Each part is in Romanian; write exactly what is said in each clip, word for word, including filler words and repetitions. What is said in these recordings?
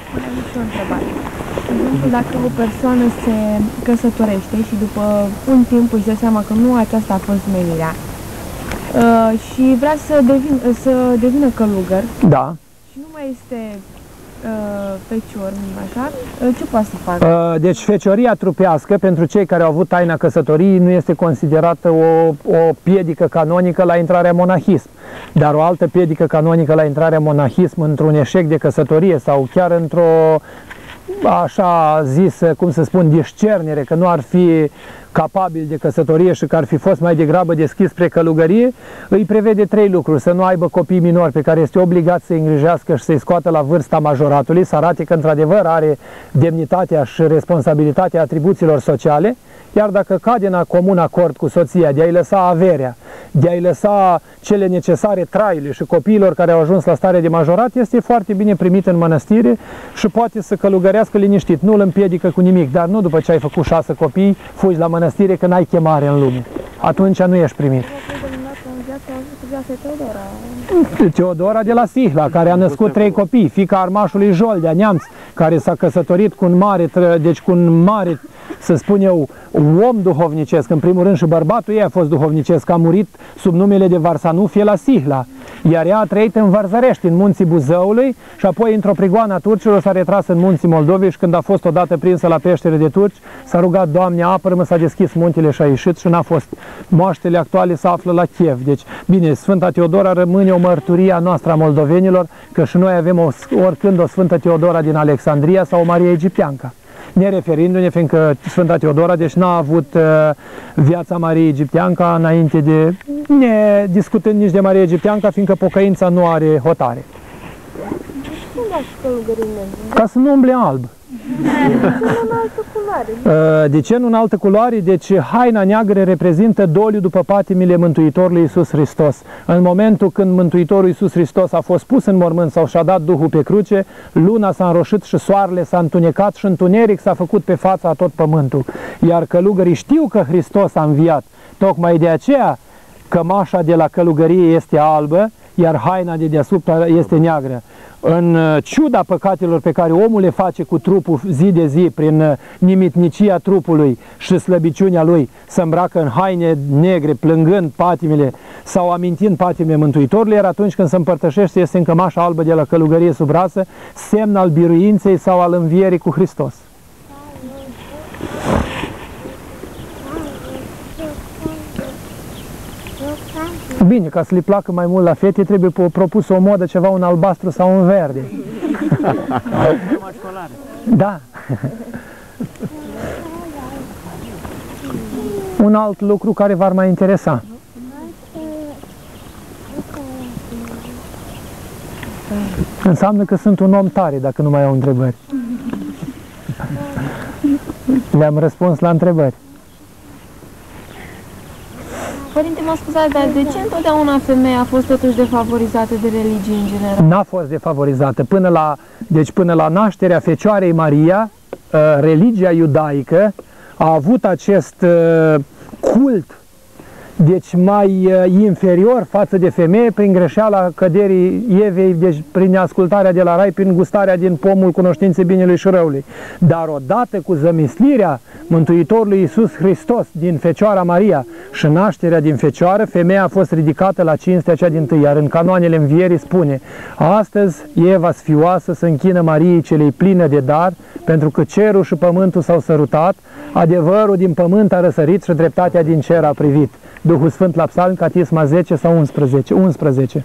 Mai am și o întrebare. De exemplu, dacă o persoană se căsătorește și după un timp își dă seama că nu aceasta a fost menirea uh, și vrea să, devin, să devină călugăr, da, și nu mai este uh, fecior, așa, uh, ce poate să facă? Uh, deci fecioria trupească, pentru cei care au avut taina căsătoriei, nu este considerată o, o piedică canonică la intrarea în monahism. Dar o altă piedică canonică la intrarea în monahism într-un eșec de căsătorie sau chiar într-o, așa zisă, cum să spun, discernere, că nu ar fi capabil de căsătorie și că ar fi fost mai degrabă deschis spre călugărie, îi prevede trei lucruri: să nu aibă copii minori pe care este obligat să-i îngrijească și să-i scoată la vârsta majoratului, să arate că într-adevăr are demnitatea și responsabilitatea atribuțiilor sociale, iar dacă cade în comun acord cu soția de a-i lăsa averea, de a-i lăsa cele necesare traiului și copiilor care au ajuns la stare de majorat, este foarte bine primit în mănăstire și poate să călugărească liniștit. Nu îl împiedică cu nimic, dar nu după ce ai făcut șase copii, fugi la mănăstire că n-ai chemare în lume. Atunci nu ești primit. Teodora de la Sihla, care a născut trei copii, fiica armașului Joldea, neamț, care s-a căsătorit cu un mare, deci cu un mare, să spun eu, om duhovnicesc. În primul rând și bărbatul ei a fost duhovnicesc, a murit sub numele de Varsanufie la Sihla, iar ea a trăit în Varzărești, în munții Buzăului, și apoi într-o prigoană a turcilor s-a retras în munții Moldovei și când a fost odată prinsă la peștere de turci, s-a rugat: Doamne, apără-mă, s-a deschis muntele și a ieșit și n-a fost. Moaștele actuale se află la Kiev. Deci, bine, Sfânta Teodora rămâne o mărturie a noastră a moldovenilor, că și noi avem o, oricând o Sfântă Teodora din Alexandria sau o Maria Egipteanca. Ne referindu-ne, fiindcă Sfânta Teodora, deci n-a avut uh, viața Mariei Egipteanca înainte de, ne discutând nici de Maria Egipteanca, fiindcă pocăința nu are hotare. Ca să nu umble alb. De ce nu în altă culoare? Deci haina neagră reprezintă doliu după patimile Mântuitorului Iisus Hristos. În momentul când Mântuitorul Iisus Hristos a fost pus în mormânt sau și-a dat Duhul pe cruce, luna s-a înroșit și soarele s-a întunecat și întuneric s-a făcut pe fața a tot pământul. Iar călugării știu că Hristos a înviat. Tocmai de aceea cămașa de la călugărie este albă, iar haina de deasupra este neagră. În ciuda păcatelor pe care omul le face cu trupul zi de zi, prin nimitnicia trupului și slăbiciunea lui, se îmbracă în haine negre, plângând patimile sau amintind patimile Mântuitorului, iar atunci când se împărtășește, este în cămașa albă de la călugărie sub rasă, semn al biruinței sau al învierii cu Hristos. Bine, ca să le placă mai mult la fete, trebuie propus o modă, ceva, un albastru sau un verde. Da. Un alt lucru care v-ar mai interesa. Înseamnă că sunt un om tare, dacă nu mai au întrebări. Le-am răspuns la întrebări. Părinte, mă scuzați, dar de ce întotdeauna femeia a fost totuși defavorizată de religie în general? N-a fost defavorizată. Până la, deci până la nașterea Fecioarei Maria, religia iudaică a avut acest cult, deci mai inferior față de femeie, prin greșeala căderii Evei, deci prin ascultarea de la rai, prin gustarea din pomul cunoștinței binelui și răului. Dar odată cu zămislirea Mântuitorului Iisus Hristos din Fecioara Maria și nașterea din Fecioară, femeia a fost ridicată la cinstea cea dintâi, iar în canoanele învierii spune: astăzi Eva sfioasă se închină Mariei celei plină de dar, pentru că cerul și pământul s-au sărutat, adevărul din pământ a răsărit și dreptatea din cer a privit. Duhul Sfânt la Psalm, Catisma zece sau unsprezece. unsprezece.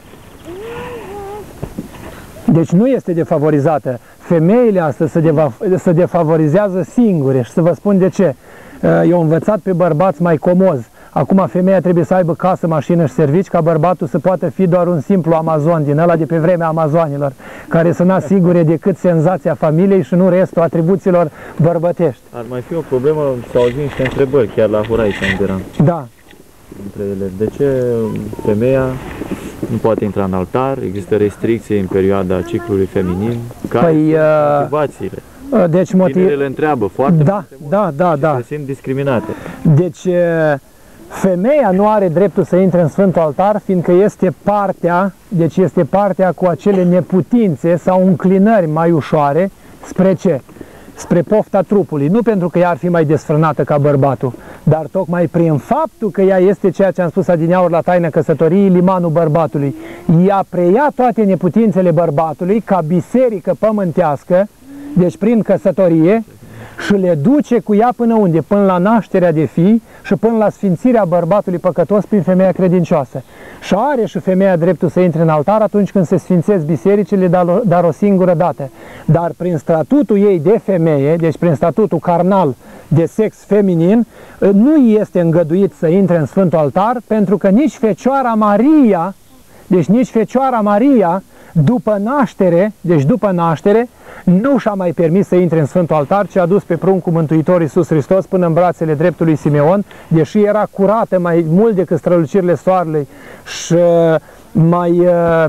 Deci nu este defavorizată. Femeile astăzi se, se defavorizează singure și să vă spun de ce. Eu am învățat pe bărbați mai comozi. Acum femeia trebuie să aibă casă, mașină și servici, ca bărbatul să poată fi doar un simplu amazon din ăla de pe vremea amazoanilor, care să n-asigure decât senzația familiei și nu restul atribuțiilor bărbătești. Ar mai fi o problemă, s-au auzit niște întrebări chiar la Horai Sanderan. Da. Între ele, de ce femeia nu poate intra în altar? Există restricții în perioada ciclului feminin? Care păi, sunt motivațiile? Deci motiv... Tinerele întreabă foarte da, multe da, da, da. se simt discriminate. Deci femeia nu are dreptul să intre în Sfântul Altar, fiindcă este partea, deci este partea cu acele neputințe sau înclinări mai ușoare, Spre ce? Spre pofta trupului, nu pentru că ea ar fi mai desfrânată ca bărbatul, dar tocmai prin faptul că ea este ceea ce am spus adineauri la taina căsătoriei, limanul bărbatului. Ea preia toate neputințele bărbatului ca biserică pământească, deci prin căsătorie, și le duce cu ea până unde? Până la nașterea de fii și până la sfințirea bărbatului păcătos prin femeia credincioasă. Și are și femeia dreptul să intre în altar atunci când se sfințesc bisericile, dar o singură dată. Dar prin statutul ei de femeie, deci prin statutul carnal de sex feminin, nu este îngăduit să intre în Sfântul Altar, pentru că nici Fecioara Maria, deci nici Fecioara Maria, după naștere, deci după naștere, nu și-a mai permis să intre în Sfântul Altar, ci a dus pe pruncul Mântuitor Iisus Hristos până în brațele dreptului Simeon, deși era curată mai mult decât strălucirile soarelui și mai,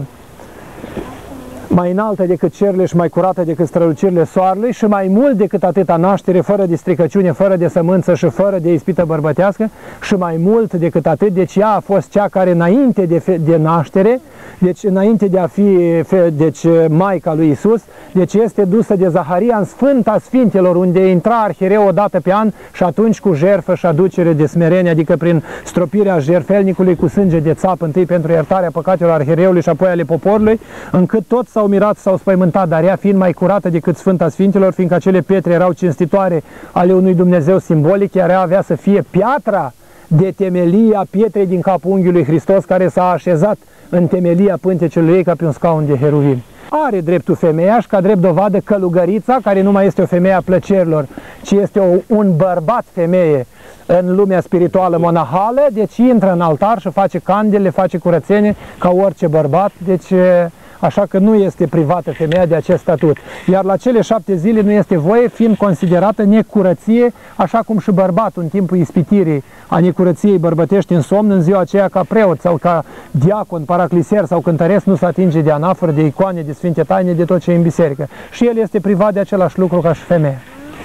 mai înaltă decât cerurile și mai curată decât strălucirile soarelui și mai mult decât atâta naștere, fără de stricăciune, fără de sămânță și fără de ispită bărbătească și mai mult decât atât, deci ea a fost cea care înainte de, de naștere, deci înainte de a fi deci, Maica lui Iisus, deci este dusă de Zaharia în Sfânta Sfintelor, unde intra arhiereu o dată pe an și atunci cu jertfă și aducere de smerenie, adică prin stropirea jertfelnicului cu sânge de țap, întâi pentru iertarea păcatelor arhiereului și apoi ale poporului, încât toți s-au mirat, s-au spăimântat, dar ea fiind mai curată decât Sfânta Sfintelor, fiindcă acele pietre erau cinstitoare ale unui Dumnezeu simbolic, iar ea avea să fie piatra de temelie a pietrei din capul unghiului Hristos, care s-a așezat în temelia pântecelui ei ca pe un scaun de heruvim. Are dreptul femeia și ca drept dovadă călugărița, care nu mai este o femeie a plăcerilor, ci este o, un bărbat femeie în lumea spirituală monahală, deci intră în altar și face candele, face curățenie ca orice bărbat, deci așa că nu este privată femeia de acest statut. Iar la cele șapte zile nu este voie, fiind considerată necurăție, așa cum și bărbatul în timpul ispitirii a necurăției bărbătești în somn, în ziua aceea ca preot sau ca diacon, paraclisier sau cântăresc nu se atinge de anaforă, de icoane, de sfinte taine, de tot ce e în biserică. Și el este privat de același lucru ca și femeia.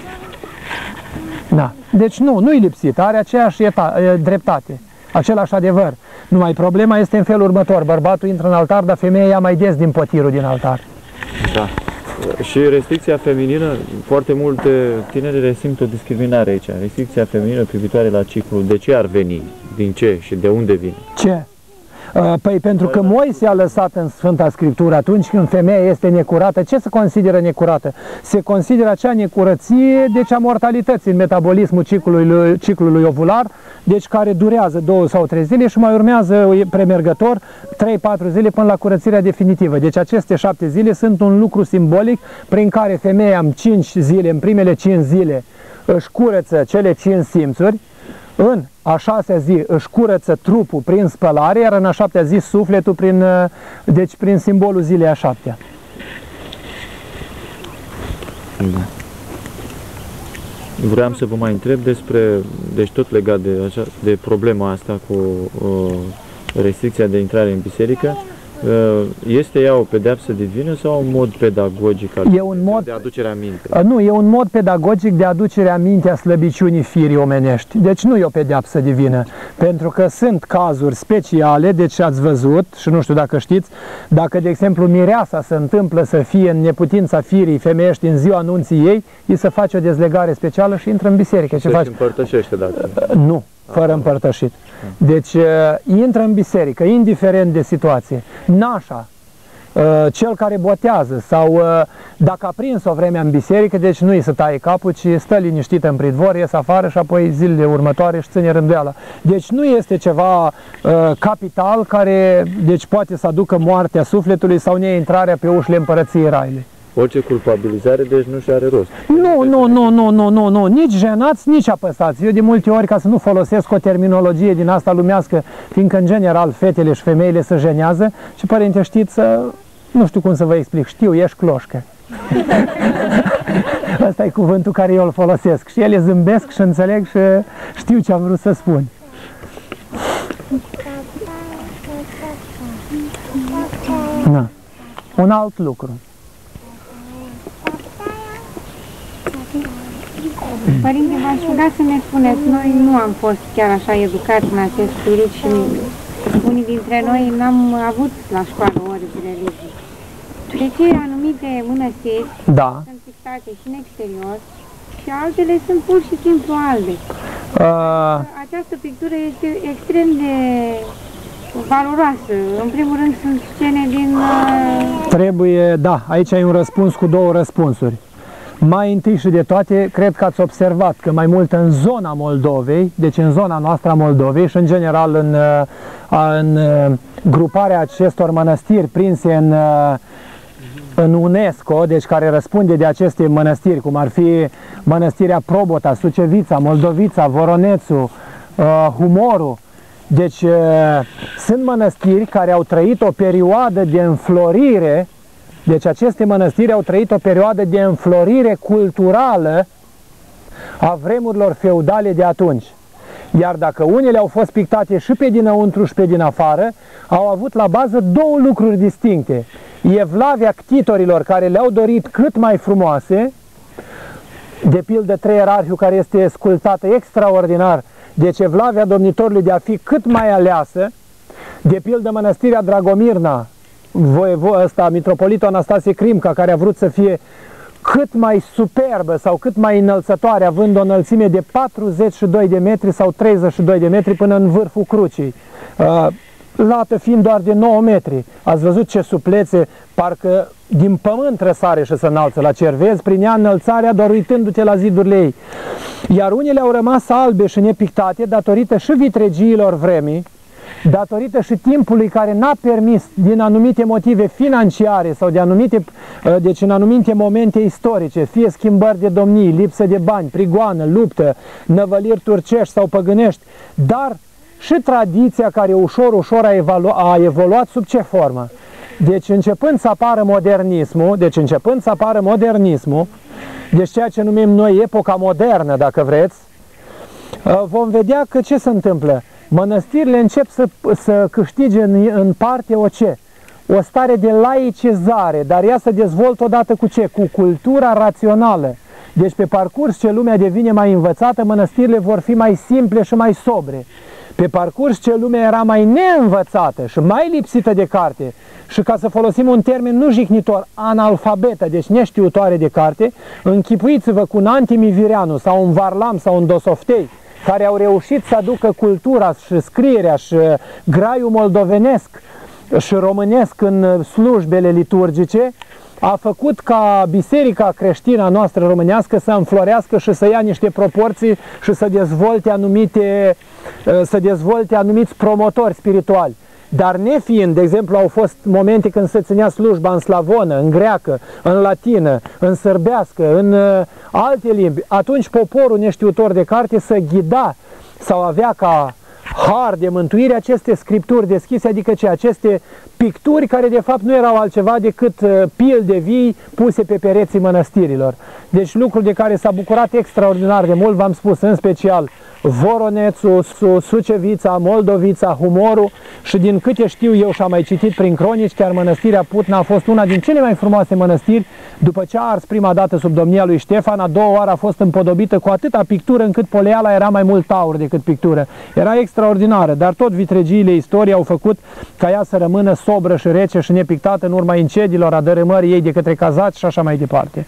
Da. Deci nu, nu-i lipsit, are aceeași dreptate, același adevăr. Numai problema este în felul următor: bărbatul intră în altar, dar femeia ia mai des din potirul din altar. Da. Și restricția feminină, foarte multe tineri resimt o discriminare aici. Restricția feminină privitoare la ciclu, de ce ar veni? Din ce și de unde vine? Ce? Păi pentru că Moise a lăsat în Sfânta Scriptură, atunci când femeia este necurată, ce se consideră necurată? Se consideră acea necurăție, deci a mortalității în metabolismul ciclului, ciclului ovular, deci care durează două sau trei zile și mai urmează premergător trei patru zile până la curățirea definitivă. Deci aceste șapte zile sunt un lucru simbolic prin care femeia în cinci zile, în primele cinci zile, își curăță cele cinci simțuri, în a șasea zi își curăță trupul prin spălare, iar în a șaptea zi sufletul prin, deci prin simbolul zilei a șaptea. Da. Vreau să vă mai întreb despre, deci tot legat de, așa, de problema asta cu uh, restricția de intrare în biserică. Este ea o pedeapsă divină sau un mod pedagogic al e un mod, de aducere aminte? Nu, e un mod pedagogic de aducere aminte a slăbiciunii firii omenești. Deci nu e o pedeapsă divină, pentru că sunt cazuri speciale, deci ați văzut, și nu știu dacă știți, dacă de exemplu mireasa se întâmplă să fie în neputința firii femeiești în ziua anunții ei, îi se face o dezlegare specială și intră în biserică. Ce faci? Împărtășește dacă... Nu. Fără împărtășit. Deci intră în biserică, indiferent de situație. Nașa, cel care botează sau dacă a prins o vreme în biserică, deci nu îi se taie capul, ci stă liniștită în pridvor, ies afară și apoi zilele următoare își ține rânduiala. Deci nu este ceva uh, capital care deci poate să aducă moartea sufletului sau neintrarea pe ușile împărăției raiului. Orice culpabilizare, deci nu și are rost. Nu, nu, nu, nu, nu, nu, nu, nici jenați, nici apăsați. Eu de multe ori, ca să nu folosesc o terminologie din asta lumească, fiindcă în general fetele și femeile se jenează, și părinte, știți, să, nu știu cum să vă explic, știu, ești cloșcă. Ăsta e cuvântul care eu îl folosesc și ele zâmbesc și înțeleg și știu ce am vrut să spun. Na. Un alt lucru. Părinte, v-aș ruga să ne spuneți, noi nu am fost chiar așa educați în acest spirit și unii dintre noi n-am avut la școală ori de religie. De ce anumiți anumite mănăstiri, Da. sunt pictate și în exterior, și altele sunt pur și simplu albe. Uh, Această pictură este extrem de valoroasă. În primul rând sunt scene din... Uh... Trebuie, da, aici ai un răspuns cu două răspunsuri. Mai întâi și de toate, cred că ați observat că mai mult în zona Moldovei, deci în zona noastră a Moldovei și în general în, în gruparea acestor mănăstiri prinse în, în UNESCO, deci care răspunde de aceste mănăstiri, cum ar fi mănăstirea Probota, Sucevița, Moldovița, Voronețu, Humoru. Deci sunt mănăstiri care au trăit o perioadă de înflorire. Deci aceste mănăstiri au trăit o perioadă de înflorire culturală a vremurilor feudale de atunci. Iar dacă unele au fost pictate și pe dinăuntru și pe din afară, au avut la bază două lucruri distincte. Evlavia ctitorilor care le-au dorit cât mai frumoase, de pildă Treierarhiu care este sculptată extraordinar, deci evlavia domnitorului de a fi cât mai aleasă, de pildă mănăstirea Dragomirna, voievo ăsta, mitropolitul Anastasie Crimca, care a vrut să fie cât mai superbă sau cât mai înălțătoare, având o înălțime de patruzeci și doi de metri sau treizeci și doi de metri până în vârful crucii, uh, lată fiind doar de nouă metri. Ați văzut ce suplețe, parcă din pământ răsare și se înalță la cer, vezi prin ea înălțarea doar uitându-te la zidurile ei. Iar unele au rămas albe și nepictate datorită și vitregiilor vremii, datorită și timpului care n-a permis din anumite motive financiare sau de anumite, deci în anumite momente istorice, fie schimbări de domnii, lipsă de bani, prigoană, luptă, năvăliri turcești sau păgânești, dar și tradiția care ușor, ușor a, evalu- a evoluat sub ce formă? Deci începând să apară modernismul, deci începând să apară modernismul, deci ceea ce numim noi epoca modernă, dacă vreți, vom vedea că ce se întâmplă? Mănăstirile încep să, să câștige în, în parte o ce? O stare de laicizare, dar ea se dezvoltă odată cu ce? Cu cultura rațională. Deci pe parcurs ce lumea devine mai învățată, mănăstirile vor fi mai simple și mai sobre. Pe parcurs ce lumea era mai neînvățată și mai lipsită de carte și, ca să folosim un termen nu jignitor, analfabetă, deci neștiutoare de carte, închipuiți-vă cu un Antimi Vireanu sau un Varlam sau un Dosoftei, care au reușit să aducă cultura și scrierea și graiul moldovenesc și românesc în slujbele liturgice, a făcut ca biserica creștină noastră românească să înflorească și să ia niște proporții și să dezvolte anumite, să dezvolte anumiți promotori spirituali. Dar nefiind, de exemplu, au fost momente când se ținea slujba în slavonă, în greacă, în latină, în sârbească, în uh, alte limbi, atunci poporul neștiutor de carte să ghida sau avea ca har de mântuire aceste scripturi deschise, adică ce? Aceste picturi care de fapt nu erau altceva decât uh, pilde vii puse pe pereții mănăstirilor. Deci lucruri de care s-a bucurat extraordinar de mult, v-am spus, în special Voronețu, Sucevița, Moldovița, Humoru și din câte știu eu și am mai citit prin cronici, chiar mănăstirea Putna a fost una din cele mai frumoase mănăstiri după ce a ars prima dată sub domnia lui Ștefan, a doua oară a fost împodobită cu atâta pictură încât poleala era mai mult aur decât pictură. Era extraordinară, dar tot vitregiile istoriei au făcut ca ea să rămână sobră și rece și nepictată în urma incendiilor, a dărâmării ei de către cazați și așa mai departe.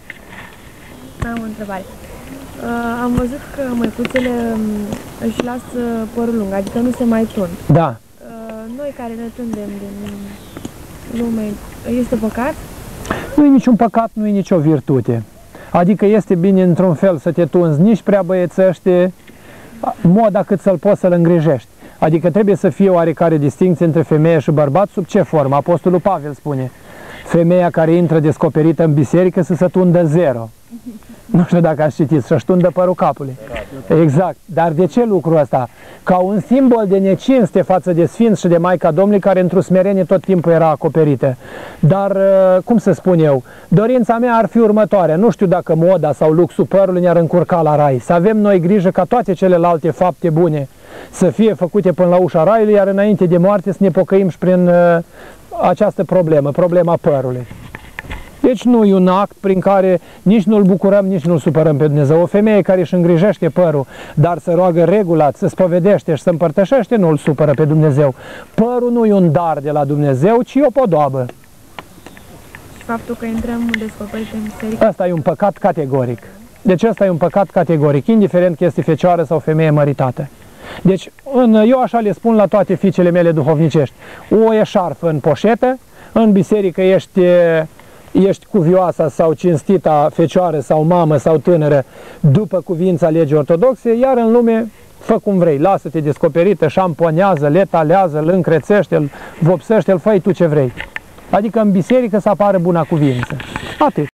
Am o întrebare. Uh, am văzut că măicuțele um, își lasă părul lung, adică nu se mai tund. Da. Uh, noi care ne tundem din lume, este păcat? Nu e niciun păcat, nu e nicio virtute. Adică este bine într-un fel să te tunzi, nici prea băiețește, moda cât să-l poți să-l îngrijești. Adică trebuie să fie oarecare distinție între femeie și bărbat. Sub ce formă? Apostolul Pavel spune: femeia care intră descoperită în biserică să se tundă zero. Nu știu dacă ați citit, să-și tundă părul capului. Exact. Dar de ce lucrul ăsta? Ca un simbol de necinste față de Sfinți și de Maica Domnului, care într-o smerenie tot timpul era acoperită. Dar, cum să spun eu, dorința mea ar fi următoarea. Nu știu dacă moda sau luxul părului ne-ar încurca la rai. Să avem noi grijă ca toate celelalte fapte bune să fie făcute până la ușa raiului, iar înainte de moarte să ne pocăim și prin uh, această problemă, problema părului. Deci nu e un act prin care nici nu-L bucurăm, nici nu-L supărăm pe Dumnezeu. O femeie care își îngrijește părul, dar să roagă regulat, să spovedește și să împărtășește, nu-L supără pe Dumnezeu. Părul nu e un dar de la Dumnezeu, ci o podoabă. faptul că intrăm descoperit în biserică? Asta e un păcat categoric. Deci ăsta e un păcat categoric, indiferent că este fecioară sau femeie măritată. Deci în, eu așa le spun la toate fiicele mele duhovnicești. O eșarfă în poșetă, în biserică ești, ești cuvioasa sau cinstita fecioară sau mamă sau tânără după cuvința legii ortodoxe, iar în lume fă cum vrei, lasă-te descoperită, șamponează, letalează, îl încrețește-l, vopsește-l, fă tu ce vrei. Adică în biserică să apară buna cuvință. Atât.